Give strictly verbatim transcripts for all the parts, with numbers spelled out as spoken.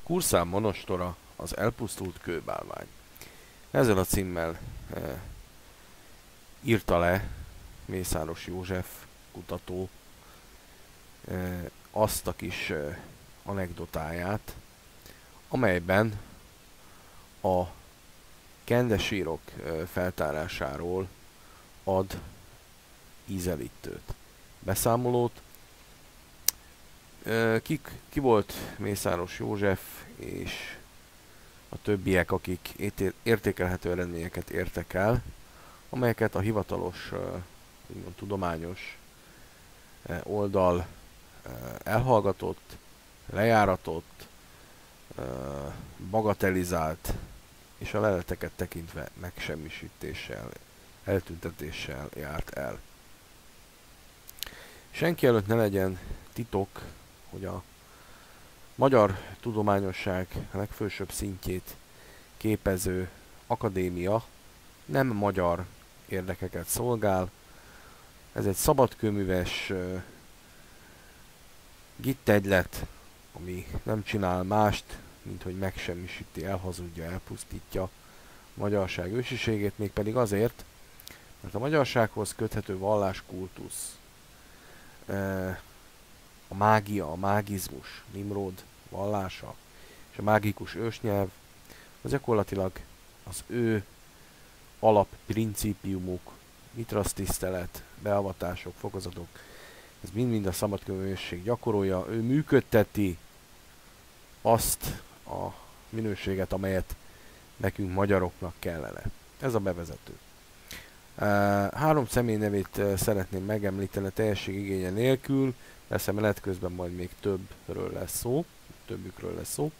Kurszán monostora, az elpusztult kőbálvány. Ezzel a címmel e, írta le Mészáros József kutató e, azt a kis e, anekdotáját, amelyben a kendesírok e, feltárásáról ad ízelítőt, beszámolót. E, ki, ki volt Mészáros József és a többiek, akik értékelhető eredményeket értek el, amelyeket a hivatalos, úgymond tudományos oldal elhallgatott, lejáratott, bagatelizált, és a leleteket tekintve megsemmisítéssel, eltüntetéssel járt el. Senki előtt ne legyen titok, hogy a magyar tudományosság legfősebb szintjét képező akadémia nem magyar érdekeket szolgál. Ez egy szabadkőműves uh, gittegylet, ami nem csinál mást, mint hogy megsemmisíti, elhazudja, elpusztítja a magyarság ősiségét, mégpedig azért, mert a magyarsághoz köthető valláskultusz, uh, a mágia, a mágizmus, Nimród vallása és a mágikus ősnyelv, az gyakorlatilag az ő alapprincípiumuk, mitrasztisztelet, beavatások, fokozatok, ez mind-mind a szabadkőművészség gyakorolja, ő működteti azt a minőséget, amelyet nekünk magyaroknak kellene. Ez a bevezető. Három személy nevét szeretném megemlíteni teljesség igénye nélkül, persze menet közben majd még többről lesz szó, többükről lesz szó.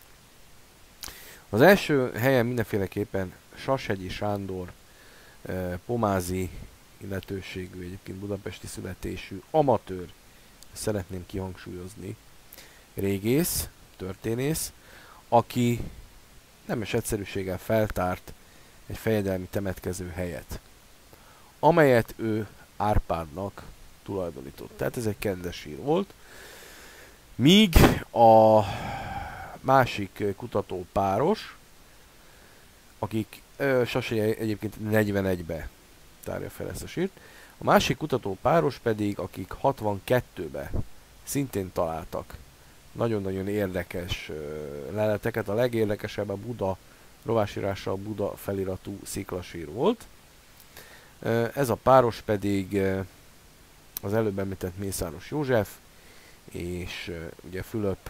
Az első helyen mindenféleképpen Sashegyi Sándor, pomázi illetőségű, egyébként budapesti születésű, amatőr, szeretném kihangsúlyozni, régész, történész, aki nemes egyszerűséggel feltárt egy fejedelmi temetkező helyet, amelyet ő Árpádnak tulajdonított. Tehát ez egy kendesír volt. Míg a másik kutató páros, akik Sasei egyébként negyvenegybe tárja fel ezt a sírt, a másik kutató páros pedig, akik hatvankettőbe szintén találtak nagyon-nagyon érdekes leleteket. A legérdekesebb a Buda rovásírással a Buda feliratú sziklasír volt. Ez a páros pedig az előbb említett Mészáros József és ugye Fülöp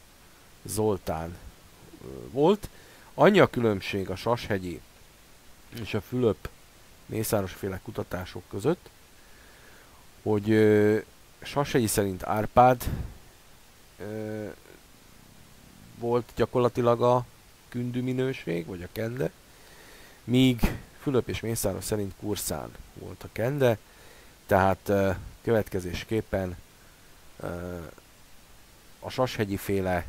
Zoltán volt. Annyi a különbség a Sashegyi és a Fülöp Mészáros féle kutatások között, hogy Sashegyi szerint Árpád ö, volt gyakorlatilag a kündű minőség, vagy a kende, míg Fülöp és Mészáros szerint Kurszán volt a kende, tehát ö, következésképpen ö, a Sashegyi féle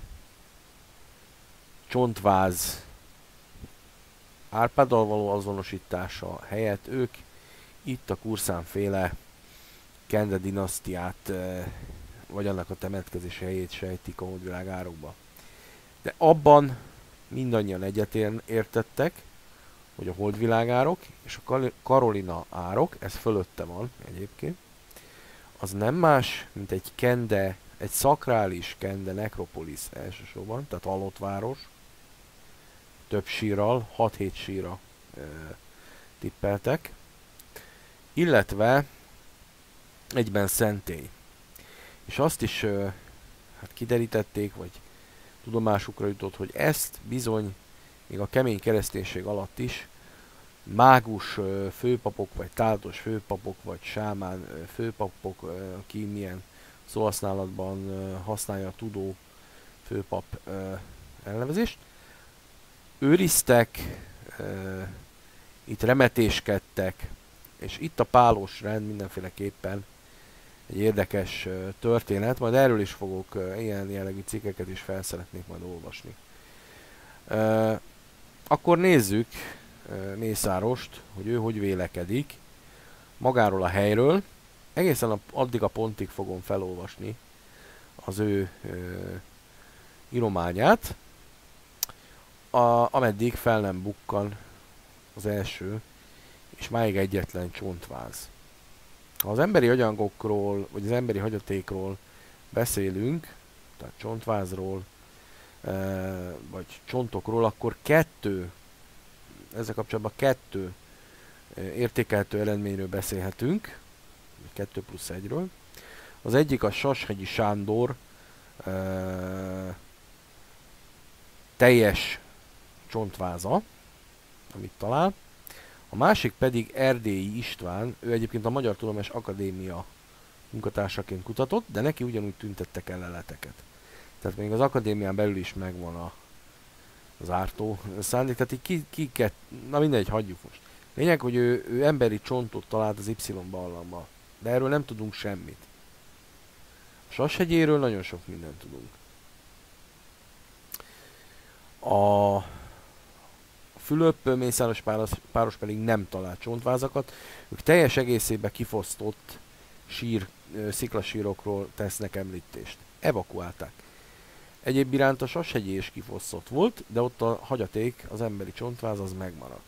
csontváz Árpáddal való azonosítása helyett ők itt a Kurszán féle Kende dinasztiát, vagy annak a temetkezési helyét sejtik a Holdvilág árokba. De abban mindannyian egyet értettek, hogy a Holdvilág árok és a Karolina árok, ez fölötte van egyébként, az nem más, mint egy kende, egy szakrális kende nekropolisz elsősorban, tehát halott város, több sírral, hat-hét sírra e, tippeltek, illetve egyben szentély. És azt is e, hát kiderítették, vagy tudomásukra jutott, hogy ezt bizony még a kemény kereszténység alatt is mágus e, főpapok, vagy táltos főpapok, vagy sámán e, főpapok, e, aki milyen szóhasználatban e, használja a tudó főpap e, elnevezést, őriztek, e, itt remetéskedtek, és itt a pálos rend mindenféleképpen egy érdekes e, történet, majd erről is fogok e, ilyen jellegű cikkeket is fel szeretnék majd olvasni. E, akkor nézzük e, Mészárost, hogy ő hogy vélekedik magáról a helyről. Egészen a, addig a pontig fogom felolvasni az ő e, írományát, a, ameddig fel nem bukkan az első, és máig egyetlen csontváz. Ha az emberi agyagokról, vagy az emberi hagyatékról beszélünk, tehát csontvázról, vagy csontokról, akkor kettő, ezzel kapcsolatban kettő értékelhető eredményről beszélhetünk, kettő plusz egyről. Az egyik a Sashegyi Sándor uh, teljes csontváza, amit talál. A másik pedig Erdélyi István, ő egyébként a Magyar Tudományos Akadémia munkatársaként kutatott, de neki ugyanúgy tüntettek el leleteket. Tehát még az akadémián belül is megvan a, az ártó szándék, tehát így ki, ki kett, na mindegy, hagyjuk most. Lényeg, hogy ő, ő emberi csontot talált az Y-barlangban, de erről nem tudunk semmit. A Sashegyéről nagyon sok mindent tudunk. A Fülöp-Mészáros páros, páros pedig nem talált csontvázakat, ők teljes egészében kifosztott sír, sziklasírokról tesznek említést. Evakuálták. Egyéb iránt a Sashegyi is kifosztott volt, de ott a hagyaték, az emberi csontváz az megmaradt.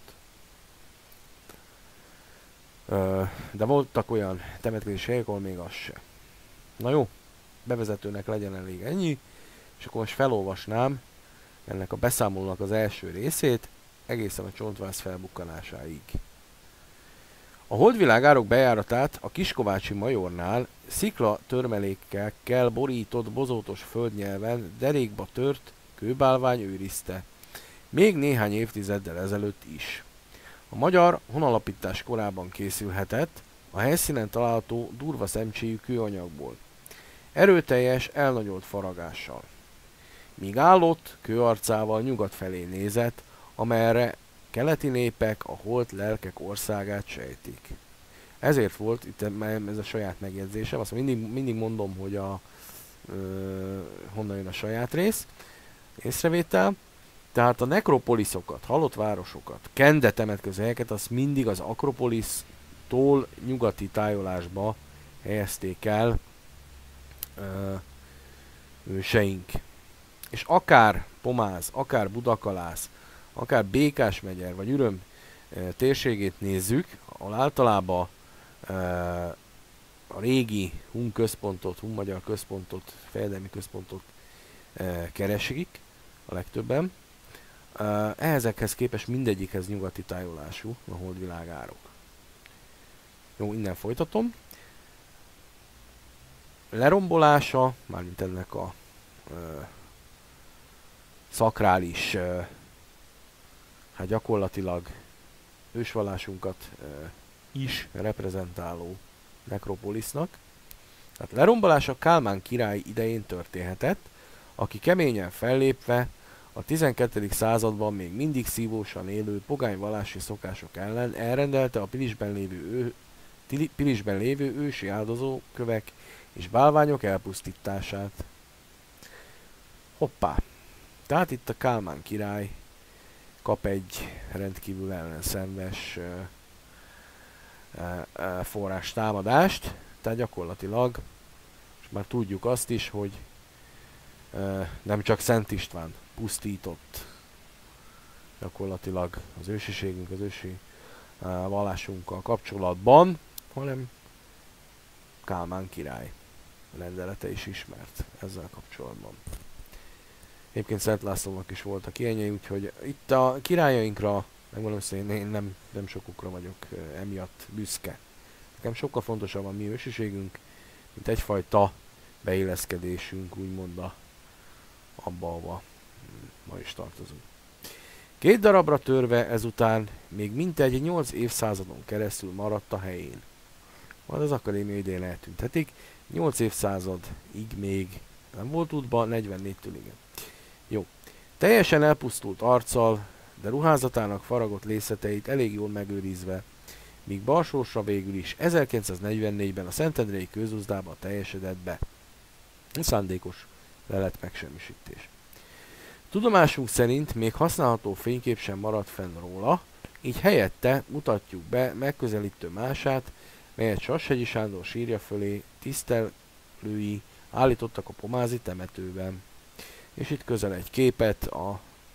De voltak olyan temetkezési helyek, ahol még az se. Na jó, bevezetőnek legyen elég ennyi, és akkor most felolvasnám ennek a beszámolónak az első részét, egészen a csontváz felbukkanásáig. A holdvilágárok bejáratát a Kiskovácsi Majornál szikla törmelékekkel borított bozótos földnyelven derékba tört kőbálvány őrizte, még néhány évtizeddel ezelőtt is. A magyar honalapítás korában készülhetett, a helyszínen található durva szemcséjű kőanyagból. Erőteljes, elnagyolt faragással. Míg állott, kőarcával nyugat felé nézett, amerre keleti népek a holt lelkek országát sejtik. Ezért volt, itt ez a saját megjegyzésem, azt mindig, mindig mondom, hogy a, ö, honnan jön a saját rész, észrevétel. Tehát a nekropoliszokat, halott városokat, kende temetkező helyeket, azt mindig az Akropolisztól nyugati tájolásba helyezték el ö, őseink. És akár Pomáz, akár Budakalász, akár Békásmegyer vagy Üröm e, térségét nézzük, ahol általában e, a régi hun központot, hun magyar központot, fejedelmi központot e, keresik a legtöbben. E, ehhezekhez képest mindegyikhez nyugati tájolású a holdvilágárok. Jó, innen folytatom. Lerombolása, mármint ennek a e, szakrális, e, hát gyakorlatilag ősvallásunkat e, is reprezentáló nekropolisznak. Tehát lerombolása Kálmán király idején történhetett, aki keményen fellépve a tizenkettedik században még mindig szívósan élő pogány vallási szokások ellen elrendelte a Pilisben lévő, ő, Pilisben lévő ősi áldozókövek és bálványok elpusztítását. Hoppá! Tehát itt a Kálmán király kap egy rendkívül ellenszenves uh, uh, uh, forrás támadást, tehát gyakorlatilag és már tudjuk azt is, hogy uh, nem csak Szent István pusztított gyakorlatilag az ősiségünk, az ősi uh, vallásunkkal kapcsolatban, hanem Kálmán király rendelete is ismert ezzel kapcsolatban. Egyébként Szent Lászlónak is voltak ilyenjei, úgyhogy itt a királyainkra, megmondom, hogy én nem, nem sokukra vagyok emiatt büszke. Nekem sokkal fontosabb a mi ősiségünk, mint egyfajta beilleszkedésünk, úgymond a, abba, ahova ma is tartozunk. Két darabra törve ezután még mintegy nyolc évszázadon keresztül maradt a helyén. Majd az akadémia idején eltüntetik, nyolc évszázadig még nem volt útban, negyvennégytől igen. Jó. Teljesen elpusztult arccal, de ruházatának faragott részleteit elég jól megőrizve, míg balsósra végül is ezerkilencszáznegyvennégyben a Szentendrei közuzdába teljesedett be. Szándékos lelet megsemmisítés. Tudomásunk szerint még használható fénykép sem maradt fenn róla, így helyette mutatjuk be megközelítő mását, melyet Sashegyi Sándor sírja fölé tisztelői állítottak a pomázi temetőben. És itt közel egy képet a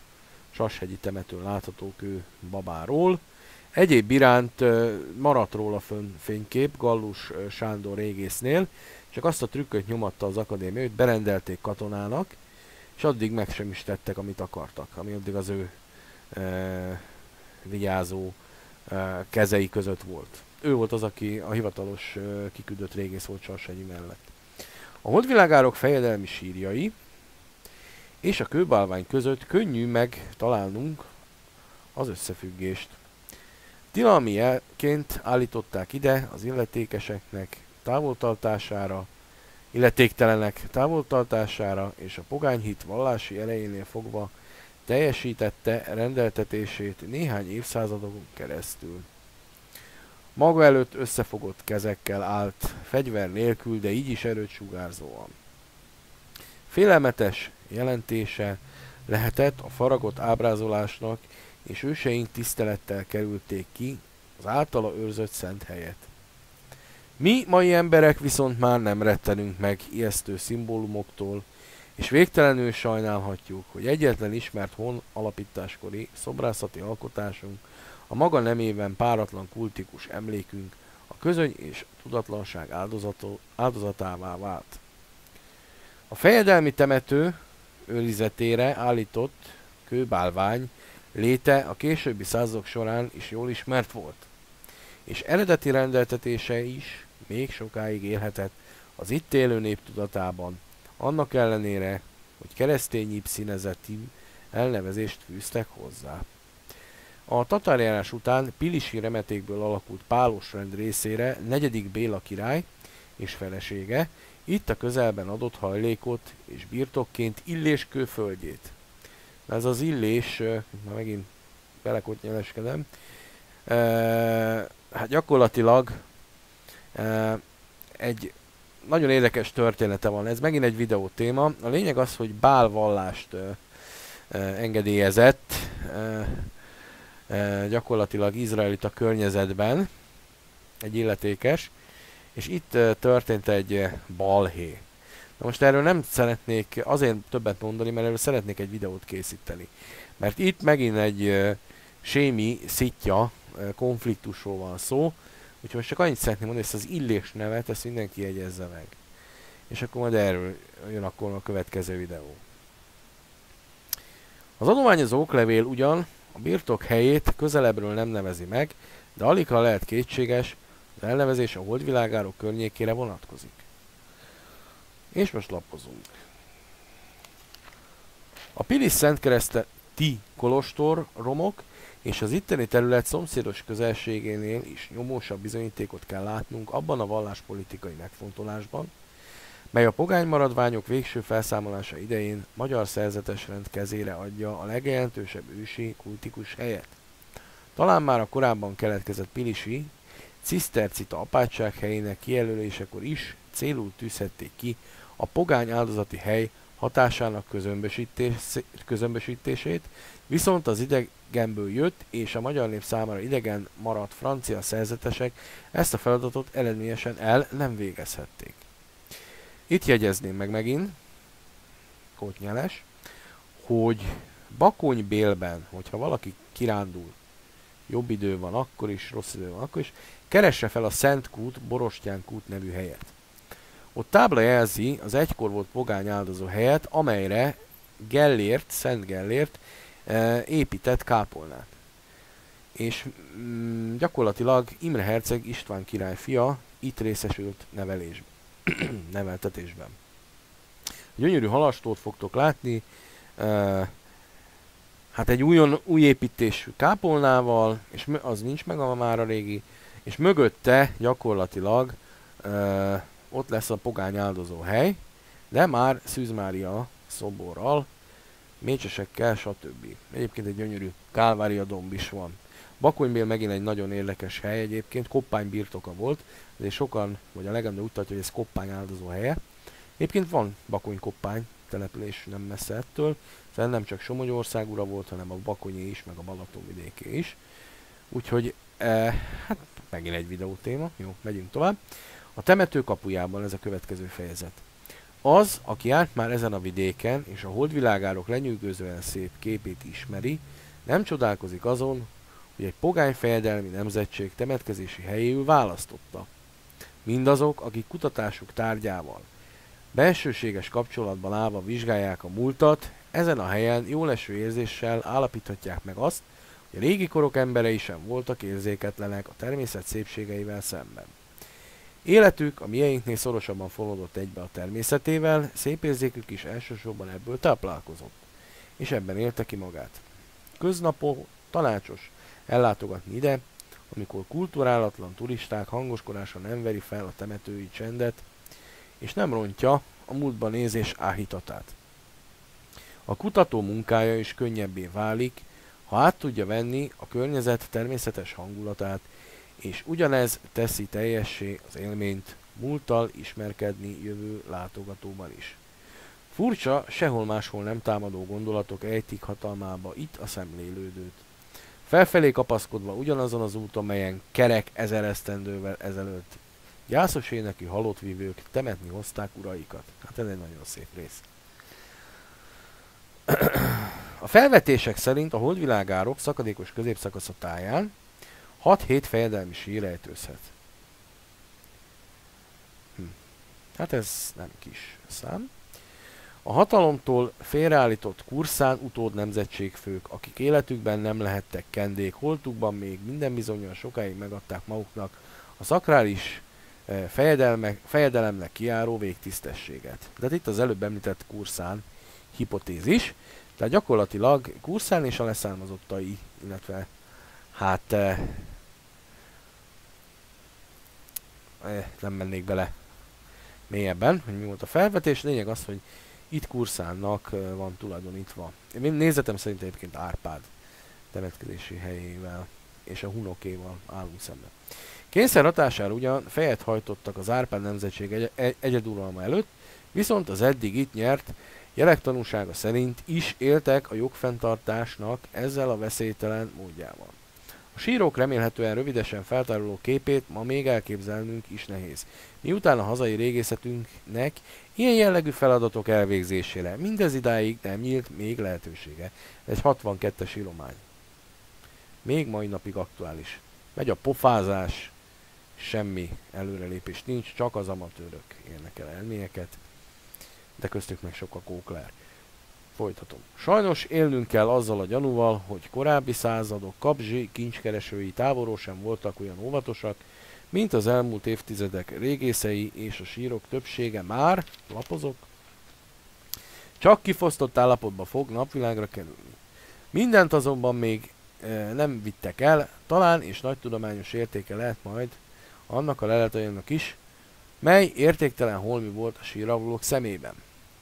Sashegyi temetőn látható kő babáról. Egyéb iránt maradt róla fönn fénykép Gallus Sándor régésznél, csak azt a trükköt nyomatta az akadémia, hogy berendelték katonának, és addig meg sem is tettek, amit akartak, ami addig az ő e, vigyázó e, kezei között volt. Ő volt az, aki a hivatalos e, kiküldött régész volt Sashegyi mellett. A holdvilágárok fejedelmi sírjai és a kőbálvány között könnyű megtalálnunk az összefüggést. Tilalmi jelként állították ide az illetékeseknek távoltartására, illetéktelenek távoltartására, és a pogányhit vallási erejénél fogva teljesítette rendeltetését néhány évszázadon keresztül. Maga előtt összefogott kezekkel állt, fegyver nélkül, de így is erőt sugárzóan. Félelmetes jelentése lehetett a faragott ábrázolásnak, és őseink tisztelettel kerülték ki az általa őrzött szent helyet. Mi, mai emberek viszont már nem rettenünk meg ijesztő szimbólumoktól, és végtelenül sajnálhatjuk, hogy egyetlen ismert hon alapításkori szobrászati alkotásunk, a maga nemében páratlan kultikus emlékünk a közöny és tudatlanság áldozatává vált. A fejedelmi temető őrizetére állított kőbálvány léte a későbbi századok során is jól ismert volt, és eredeti rendeltetése is még sokáig élhetett az itt élő nép tudatában, annak ellenére, hogy keresztényibb színezetű elnevezést fűztek hozzá. A tatárjárás után pilisi remetékből alakult pálos rend részére negyedik Béla király és felesége itt a közelben adott hajlékot és birtokként Illés kőföldjét. Ez az Illés, na megint belekotnyeleskedem, e, hát gyakorlatilag e, egy nagyon érdekes története van. Ez megint egy videó téma. A lényeg az, hogy Bál vallást e, e, engedélyezett e, e, gyakorlatilag izraelita környezetben egy illetékes, és itt e, történt egy balhé. Na most erről nem szeretnék azért többet mondani, mert erről szeretnék egy videót készíteni. Mert itt megint egy uh, sémi szitja uh, konfliktusról van szó, úgyhogy most csak annyit szeretném mondani, hogy ezt az Illés nevet, ezt mindenki jegyezze meg. És akkor majd erről jön akkor a következő videó. Az adományozó oklevél ugyan a birtok helyét közelebbről nem nevezi meg, de aligha lehet kétséges, az elnevezés a holdvilágárok környékére vonatkozik. És most lapozunk. A Pilis Szentkereszti kolostor romok és az itteni terület szomszédos közelségénél is nyomósabb bizonyítékot kell látnunk abban a valláspolitikai megfontolásban, mely a pogány maradványok végső felszámolása idején magyar szerzetes rend kezére adja a legjelentősebb ősi kultikus helyet. Talán már a korábban keletkezett pilisi cisztercita apátság helyének kijelölésekor is célul tűzhették ki a pogány áldozati hely hatásának közömbösítés, közömbösítését, viszont az idegenből jött és a magyar nép számára idegen maradt francia szerzetesek ezt a feladatot eredményesen el nem végezhették. Itt jegyezném meg megint, kótnyeles, hogy Bakonybélben, hogyha valaki kirándul, jobb idő van akkor is, rossz idő van akkor is, keresse fel a Szent Kút, Borostyán kút nevű helyet. Ott tábla jelzi az egykor volt pogány áldozó helyet, amelyre Gellért, Szent Gellért e, épített kápolnát. És mm, gyakorlatilag Imre herceg István király fia itt részesült nevelésben, neveltetésben. Gyönyörű halastót fogtok látni, e, hát egy újon, új építésű kápolnával, és az nincs meg a már a régi, és mögötte gyakorlatilag e, ott lesz a pogány áldozó hely, de már Szűz Mária szoborral, mécsesekkel, stb. Egyébként egy gyönyörű Kálvária domb is van. Bakonybél megint egy nagyon érdekes hely egyébként, koppány birtoka volt, de sokan, vagy a legenda úgy tartja, hogy ez koppány áldozó helye. Egyébként van Bakony koppány település nem messze ettől, szóval nem csak Somogyország ura volt, hanem a Bakonyé is, meg a Balaton vidéké is. Úgyhogy, eh, hát megint egy videó téma, jó, megyünk tovább. A temető kapujában ez a következő fejezet. Az, aki járt már ezen a vidéken, és a holdvilágárok lenyűgözően szép képét ismeri, nem csodálkozik azon, hogy egy pogány fejedelmi nemzetség temetkezési helyéül választotta. Mindazok, akik kutatásuk tárgyával belsőséges kapcsolatban állva vizsgálják a múltat, ezen a helyen jóleső érzéssel állapíthatják meg azt, hogy a régi korok emberei sem voltak érzéketlenek a természet szépségeivel szemben. Életük a mieinknél szorosabban fonódott egybe a természetével, szép érzékük is elsősorban ebből táplálkozott, és ebben élte ki magát. Köznapon tanácsos ellátogatni ide, amikor kulturálatlan turisták hangoskodása nem veri fel a temetői csendet, és nem rontja a múltba nézés áhítatát. A kutató munkája is könnyebbé válik, ha át tudja venni a környezet természetes hangulatát, és ugyanez teszi teljessé az élményt múlttal ismerkedni jövő látogatóban is. Furcsa, sehol máshol nem támadó gondolatok ejtik hatalmába itt a szemlélődőt. Felfelé kapaszkodva ugyanazon az úton, melyen kerek ezer esztendővel ezelőtt gyászos énekű halottvívők temetni hozták uraikat. Hát ez egy nagyon szép rész. A felvetések szerint a holdvilágárok szakadékos középszakasza táján hat-hét fejedelmi sír rejtőzhet. Hm. Hát ez nem kis szám. A hatalomtól félreállított kurszán utód nemzetségfők, akik életükben nem lehettek kendék, holtukban még minden bizonnyal sokáig megadták maguknak a szakrális eh, fejedelemnek kijáró végtisztességet. De itt az előbb említett kurszán hipotézis, tehát gyakorlatilag kurszán és a leszármazottai, illetve hát eh, eh, nem mennék bele mélyebben, hogy mi volt a felvetés. Lényeg az, hogy itt Kurszánnak van tulajdonítva. Én nézetem szerint egyébként Árpád temetkezési helyével és a hunokéval állunk szemben. Kényszer hatására ugyan fejet hajtottak az Árpád nemzetség egy egyeduralma előtt, viszont az eddig itt nyert jelek tanúsága szerint is éltek a jogfenntartásnak ezzel a veszélytelen módjával. A sírok remélhetően rövidesen feltáruló képét ma még elképzelnünk is nehéz. Miután a hazai régészetünknek ilyen jellegű feladatok elvégzésére mindez idáig nem nyílt még lehetősége. Egy hatvankettes íromány. Még mai napig aktuális. Megy a pofázás, semmi előrelépés nincs, csak az amatőrök érnek el elmélyeket, de köztük meg sok a kókler. Folytatom. Sajnos élnünk kell azzal a gyanúval, hogy korábbi századok kapzsi kincskeresői távolról sem voltak olyan óvatosak, mint az elmúlt évtizedek régészei, és a sírok többsége már, lapozok, csak kifosztott állapotba fog napvilágra kerülni. Mindent azonban még e, nem vittek el, talán és nagy tudományos értéke lehet majd annak a leletajainak is, mely értéktelen holmi volt a sírrablók szemében.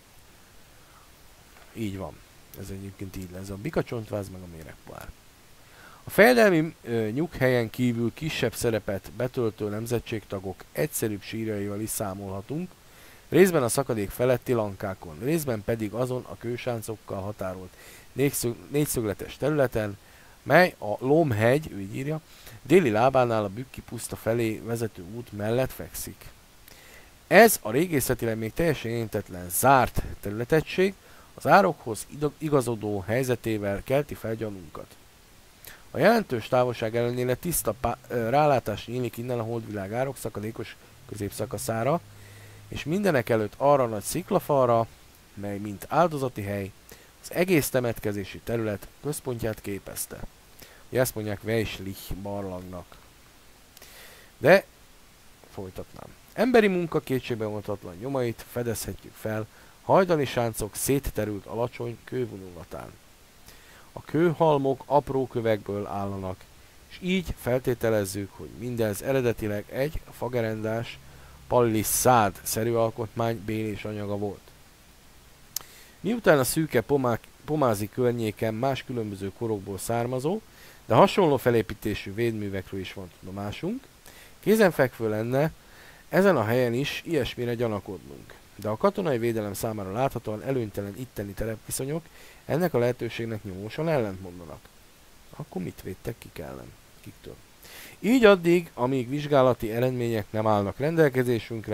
Így van. Ez egyébként így lesz. A bikacsontváz meg a méregpoár. A fejedelmi ö, nyughelyen kívül kisebb szerepet betöltő nemzetségtagok egyszerűbb sírjaival is számolhatunk, részben a szakadék feletti lankákon, részben pedig azon a kősáncokkal határolt négyszög, négyszögletes területen, mely a Lomhegy, ő így írja, déli lábánál a Bükki puszta felé vezető út mellett fekszik. Ez a régészetileg még teljesen érintetlen zárt területegység az árokhoz igazodó helyzetével kelti fel gyanunkat. A jelentős távolság ellenére tiszta rálátás nyílik innen a holdvilág árok szakadékos középszakaszára, és mindenek előtt arra nagy sziklafalra, mely mint áldozati hely az egész temetkezési terület központját képezte. Ugye ezt mondják Weisslich barlangnak. De folytatnám. Emberi munka kétségbevonatatlan nyomait fedezhetjük fel hajdani sáncok szétterült alacsony kővonulatán. A kőhalmok apró kövekből állanak, és így feltételezzük, hogy mindez eredetileg egy fagerendás, pallisszád-szerű alkotmány bélés anyaga volt. Miután a szűke pomák, pomázi környéken más különböző korokból származó, de hasonló felépítésű védművekről is van tudomásunk, kézenfekvő lenne ezen a helyen is ilyesmire gyanakodnunk. De a katonai védelem számára láthatóan előnytelen itteni terepviszonyok ennek a lehetőségnek nyomósan ellentmondanak. Akkor mit védtek kik ellen? Kiktől? Így addig, amíg vizsgálati eredmények nem állnak rendelkezésünkre,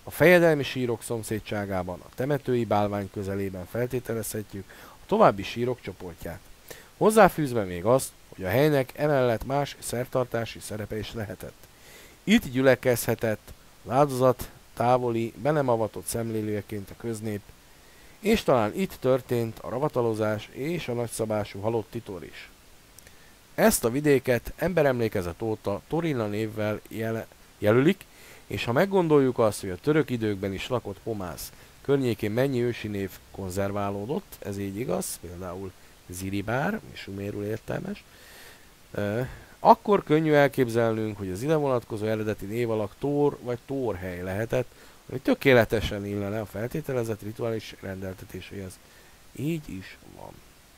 A fejedelmi sírok szomszédságában, a temetői bálvány közelében feltételezhetjük a további sírok csoportját. Hozzáfűzve még azt, hogy a helynek emellett más szertartási szerepe is lehetett. Itt gyülekezhetett az áldozat távoli, be nem avatott szemlélőjeként a köznép, és talán itt történt a ravatalozás és a nagyszabású halott titor is. Ezt a vidéket emberemlékezet óta Torilla névvel jel jelölik, és ha meggondoljuk azt, hogy a török időkben is lakott Pomász környékén mennyi ősi név konzerválódott, ez így igaz, például Ziribár, és sumérul értelmes, e, akkor könnyű elképzelnünk, hogy az ide vonatkozó eredeti név alak Tór vagy Tórhely lehetett, ami tökéletesen illene a feltételezett rituális rendeltetéséhez. Így is van.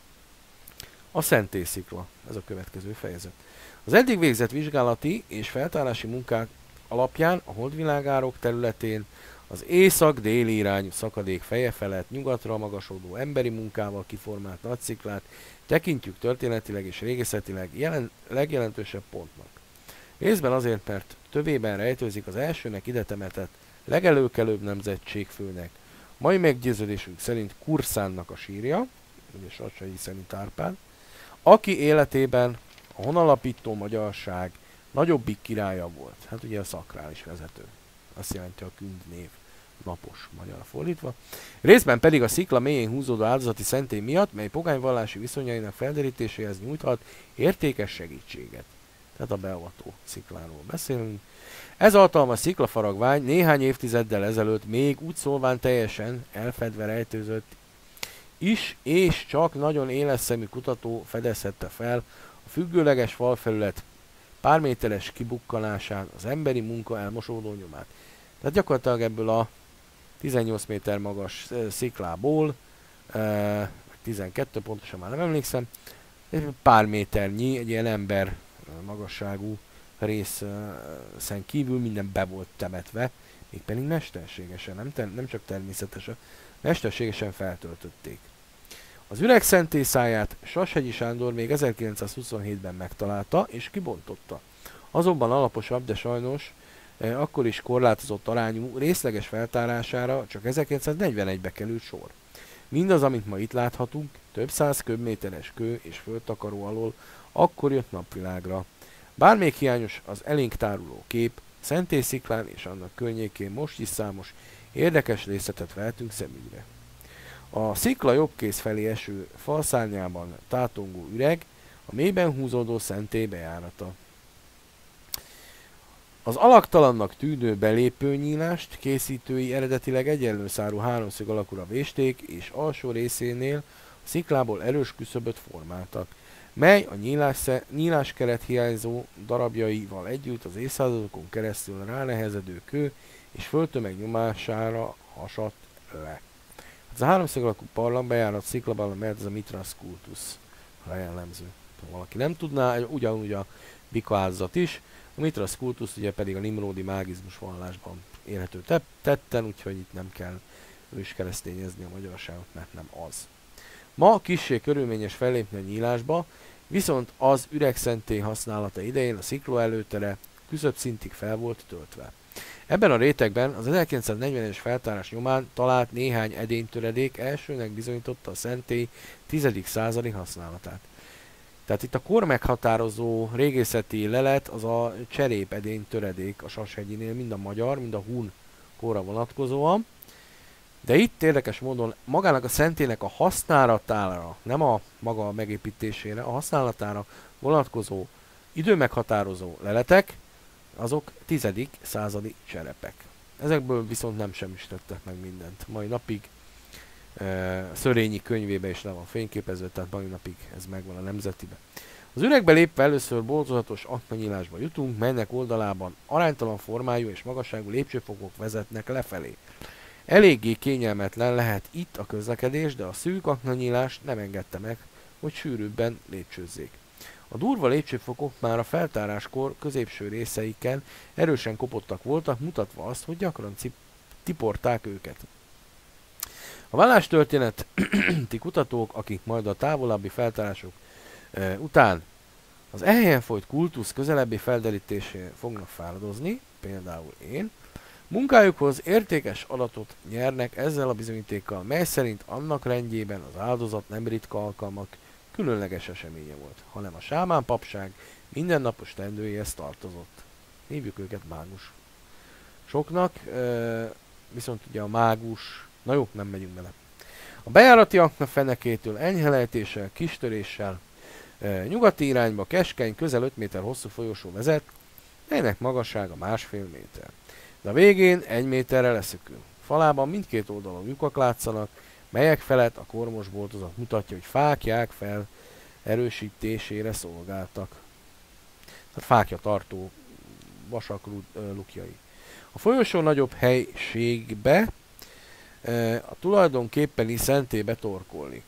A szentélyszikla, ez a következő fejezet. Az eddig végzett vizsgálati és feltárási munkák alapján a holdvilágárok területén az észak-déli irányú szakadék feje felett nyugatra magasodó emberi munkával kiformált nagysziklát tekintjük történetileg és régészetileg jelen, legjelentősebb pontnak. Részben azért, mert tövében rejtőzik az elsőnek ide temetett legelőkelőbb nemzetségfőnek, mai meggyőződésünk szerint Kurszánnak a sírja, ugye Sacsai szerint Árpád, aki életében a honalapító magyarság nagyobbik királya volt. Hát ugye a szakrális vezető. Azt jelenti a kündnév, napos magyar fordítva. Részben pedig a szikla mélyén húzódó áldozati szentély miatt, mely pogányvallási viszonyainak felderítéséhez nyújthat értékes segítséget. Tehát a beavató szikláról beszélünk. Ez alkalmas sziklafaragvány néhány évtizeddel ezelőtt még úgy szólván teljesen elfedve rejtőzött is, és csak nagyon éles szemű kutató fedezhette fel a függőleges falfelület pár méteres kibukkanásán az emberi munka elmosódó nyomát. Tehát gyakorlatilag ebből a tizennyolc méter magas sziklából, e, tizenkettő pontosan már nem emlékszem, pár méternyi, egy ilyen ember magasságú részen kívül minden be volt temetve, mégpedig mesterségesen, nem, ter- nem csak természetesen, mesterségesen feltöltötték. Az üregszentélyszáját Sashegyi Sándor még ezerkilencszázhuszonhétben megtalálta és kibontotta. Azonban alaposabb, de sajnos eh, akkor is korlátozott arányú részleges feltárására csak ezerkilencszáznegyvenegybe került sor. Mindaz, amit ma itt láthatunk, több száz köbméteres kő és földtakaró alól akkor jött napvilágra. Bár még hiányos az elénk táruló kép, szentélysziklán és annak környékén most is számos érdekes részletet vehetünk szemügyre. A szikla jobbkész felé eső falszárnyában tátongó üreg, a mélyben húzódó szentély bejárata. Az alaktalannak tűnő belépőnyílást készítői eredetileg egyenlő szárú háromszög alakúra vésték, és alsó részénél a sziklából erős küszöböt formáltak, mely a nyíláskeret nyílás hiányzó darabjaival együtt az évszázadokon keresztül ránehezedő kő és földtömeg nyomására hasadt le. Ez a háromszög alakú barlang bejárat sziklaballon, mert ez a Mithras kultuszra jellemző. Ha valaki nem tudná, ugyanúgy a bika áldozat is, a Mithras kultusz ugye pedig a nimródi mágizmus vallásban érhető tetten, úgyhogy itt nem kell őskeresztényezni a magyarságot, mert nem az. Ma kissé körülményes fellépni a nyílásba, viszont az üregszentély használata idején a szikló előtere küszöbb szintig fel volt töltve. Ebben a rétegben az ezerkilencszáznegyvenes feltárás nyomán talált néhány edénytöredék elsőnek bizonyította a szentély tizedik századi használatát. Tehát itt a kor meghatározó régészeti lelet az a cserép edény töredék a Sashegyinél, mind a magyar, mind a hun korra vonatkozóan. De itt érdekes módon magának a szentélynek a használatára, nem a maga megépítésére, a használatára vonatkozó időmeghatározó leletek, azok tizedik századi cserepek. Ezekből viszont nem semmisítettek meg mindent. Mai napig e, Szörényi könyvébe is le van fényképezve, tehát mai napig ez megvan a nemzetibe. Az üregbe lépve először boltozatos aknanyílásba jutunk, melynek oldalában aránytalan formájú és magasságú lépcsőfokok vezetnek lefelé. Eléggé kényelmetlen lehet itt a közlekedés, de a szűk aknanyílás nem engedte meg, hogy sűrűbben lépcsőzzék. A durva lépcsőfokok már a feltáráskor középső részeiken erősen kopottak voltak, mutatva azt, hogy gyakran tiporták őket. A vallástörténeti kutatók, akik majd a távolabbi feltárások e, után az ehelyen folyt kultusz közelebbi felderítésén fognak fáradozni, például én, Munkájukhoz értékes adatot nyernek ezzel a bizonyítékkal, mely szerint annak rendjében az áldozat nem ritka alkalmak különleges eseménye volt, hanem a sámán papság mindennapos teendőjéhez tartozott. Hívjuk őket mágus soknak, viszont ugye a mágus, na jó, nem megyünk bele. A bejárati akna fenekétől enyhe lejtéssel, kis töréssel, nyugati irányba keskeny, közel öt méter hosszú folyosó vezet, melynek magassága másfél méter. De a végén egy méterre leszökül. Falában mindkét oldalon lyukak látszanak, melyek felett a kormos boltozat mutatja, hogy fákják fel erősítésére szolgáltak. Tehát fákja tartó vasak lukjai. A folyosó nagyobb helységbe a tulajdonképpeni szentélybe torkollik.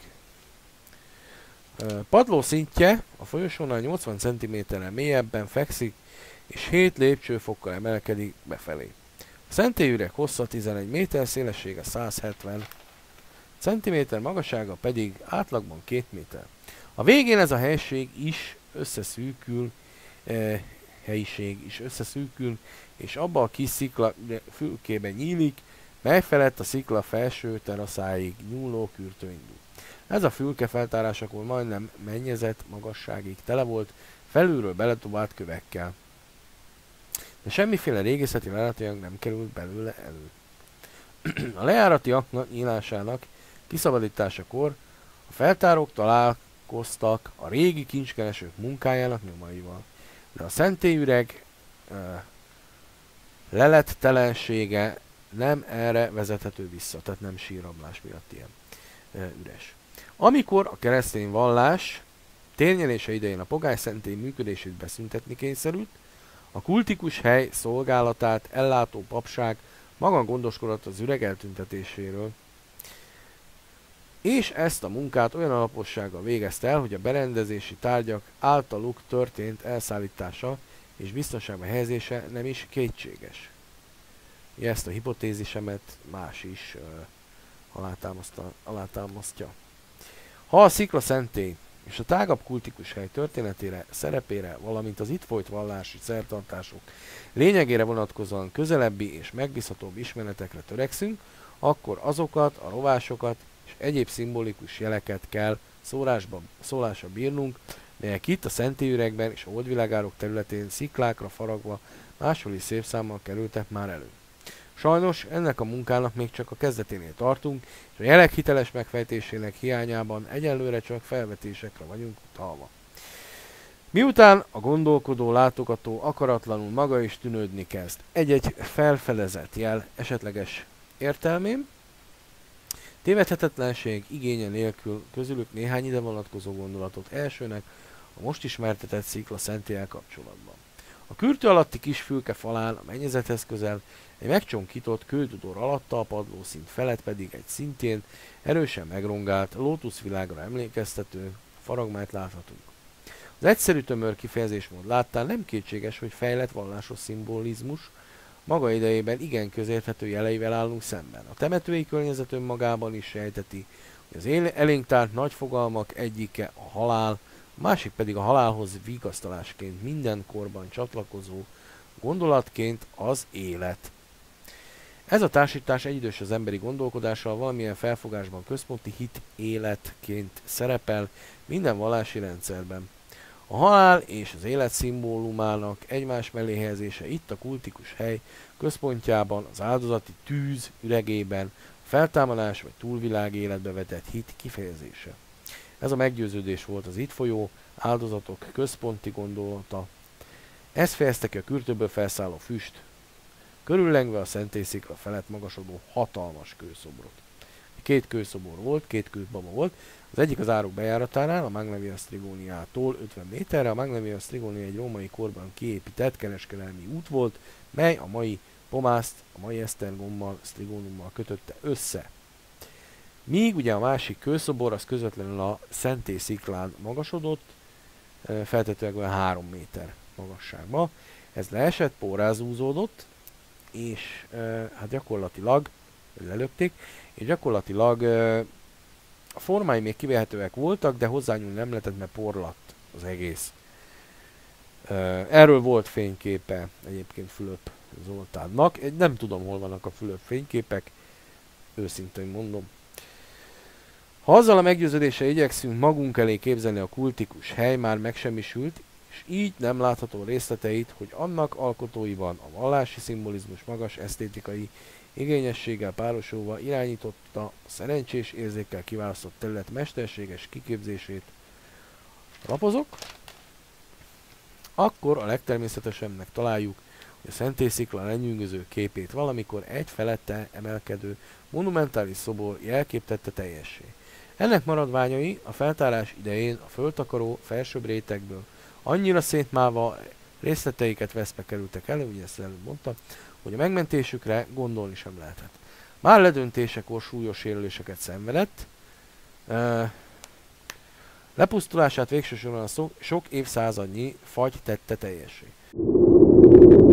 Padló szintje a folyosónál nyolcvan centiméterrel mélyebben fekszik, és hét lépcsőfokkal emelkedik befelé. A szentélyüreg hossza tizenegy méter, szélessége száz hetven centiméter, magassága pedig átlagban két méter. A végén ez a helység is összeszűkül, eh, helyiség is összeszűkül, és abba a kis szikla fülkében nyílik, mely felett a szikla felső teraszáig nyúló kürtő indul. Ez a fülke feltárásakor majdnem mennyezet magasságig tele volt, felülről beletobált kövekkel. De semmiféle régészeti lelátőanyag nem került belőle elő. A lejárati akna nyílásának kiszabadításakor a feltárok találkoztak a régi kincskeresők munkájának nyomaival. De a szentélyüreg uh, lelettelensége nem erre vezethető vissza, tehát nem sírrablás miatt ilyen uh, üres. Amikor a keresztény vallás térnyelése idején a pogány szentély működését beszüntetni kényszerült, a kultikus hely szolgálatát ellátó papság maga gondoskodott az üreg eltüntetéséről, és ezt a munkát olyan alapossággal végezte el, hogy a berendezési tárgyak általuk történt elszállítása és biztonságba helyezése nem is kétséges. Ezt a hipotézisemet más is uh, alátámasztja. Ha a sziklaszentély és a tágabb kultikus hely történetére, szerepére, valamint az itt folyt vallási szertartások lényegére vonatkozóan közelebbi és megbízhatóbb ismeretekre törekszünk, akkor azokat, a rovásokat és egyéb szimbolikus jeleket kell szólásba, szólásra bírnunk, melyek itt a szentélyüregben és a holdvilágárok területén sziklákra faragva máshol is szép számmal kerültek már elő. Sajnos ennek a munkának még csak a kezdeténél tartunk, és a jelek hiteles megfejtésének hiányában egyelőre csak felvetésekre vagyunk utalva. Miután a gondolkodó látogató akaratlanul maga is tűnődni kezd egy-egy felfedezett jel esetleges értelmém, tévedhetetlenség igénye nélkül közülük néhány ide vonatkozó gondolatot elsőnek a most ismertetett szikla szentéllyel kapcsolatban. A kürtő alatti kis fülke falán a mennyezethez közel egy megcsonkított kődudor alatta, a padlószint felett pedig egy szintén erősen megrongált, lótuszvilágra emlékeztető faragmányt láthatunk. Az egyszerű tömör kifejezésmód láttán nem kétséges, hogy fejlett vallásos szimbolizmus maga idejében igen közérthető jeleivel állunk szemben. A temetői környezet önmagában is sejteti, hogy az elénk tárt nagy fogalmak egyike a halál, a másik pedig a halálhoz vigasztalásként minden korban csatlakozó gondolatként az élet. Ez a társítás egyidős az emberi gondolkodással, valamilyen felfogásban központi hit életként szerepel minden vallási rendszerben. A halál és az élet szimbólumának egymás mellé helyezése itt a kultikus hely központjában, az áldozati tűz üregében, a feltámadás vagy túlvilági életbe vetett hit kifejezése. Ez a meggyőződés volt az itt folyó áldozatok központi gondolata. Ez fejezte ki a kürtőből felszálló füst, körüllengve a szentélyszikla felett magasodó hatalmas kőszobrot. Két kőszobor volt, két kőbaba volt, az egyik az árok bejáratánál, a Magnalia Strigoniától ötven méterre, a Magnalia Strigonia egy római korban kiépített kereskedelmi út volt, mely a mai Pomászt a mai Esztergommal, Strigonummal kötötte össze. Míg ugye a másik kőszobor az közvetlenül a szentélysziklán magasodott, feltetőleg olyan három méter magasságban. Ez leesett, pórázúzódott, és hát gyakorlatilag lelökték, és gyakorlatilag a formái még kivehetőek voltak, de hozzányúlni nem lehetett, mert porlatt az egész. Erről volt fényképe egyébként Fülöp Zoltánnak. Egy, nem tudom, hol vannak a Fülöp fényképek, őszintén mondom. Ha azzal a meggyőződéssel igyekszünk magunk elé képzelni a kultikus hely már megsemmisült, és így nem látható részleteit, hogy annak alkotóiban a vallási szimbolizmus magas esztétikai igényességgel párosulva irányította a szerencsés érzékkel kiválasztott terület mesterséges kiképzését. Lapozok? Akkor a legtermészetesebbnek találjuk, hogy a szentélyszikla lenyűgöző képét valamikor egy felette emelkedő monumentális szobor jelképtette teljessé. Ennek maradványai a feltárás idején a földtakaró felsőbb rétegből annyira szétmálva részleteiket veszve kerültek elő, ugye ezt előbb mondta, hogy a megmentésükre gondolni sem lehetett. Már ledöntésekor súlyos sérüléseket szenvedett, uh, lepusztulását végső soron a sok évszázadnyi fagy tette teljessé.